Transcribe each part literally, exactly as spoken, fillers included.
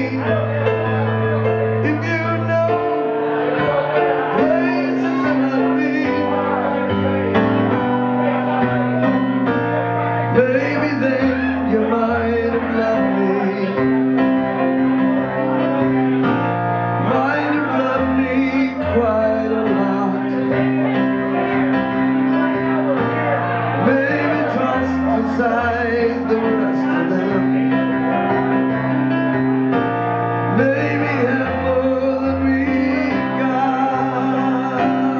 If you know places that I've been, maybe then you might have loved me. Might have loved me quite a lot. Maybe tossed aside the rest of them. Maybe have more than we got.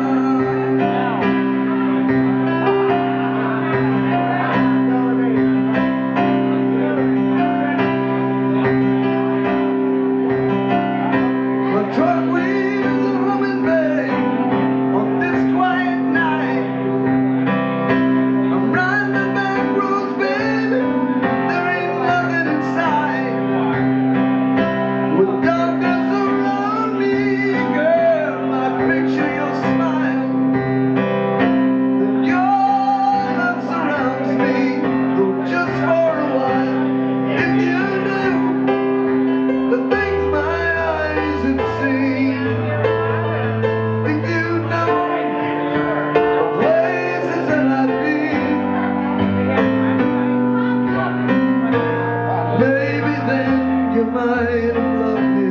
My truck wheels are humming back on this quiet night. I'm riding the back roads, baby. There ain't nothing in sight. With darkness around me, girl, I picture your smile. Then your love surrounds me, though just for a while. If you knew the things my eyes have seen, if you know the places that I've been, maybe then you might have loved me.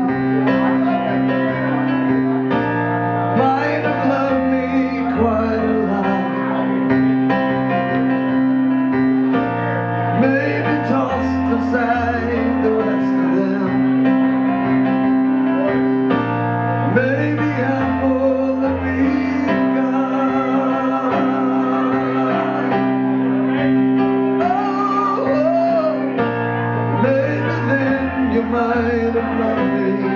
Might have loved me quite a lot. Maybe tossed aside the rest of them. Maybe I'm more than we got. Oh, oh, maybe then you might have loved me.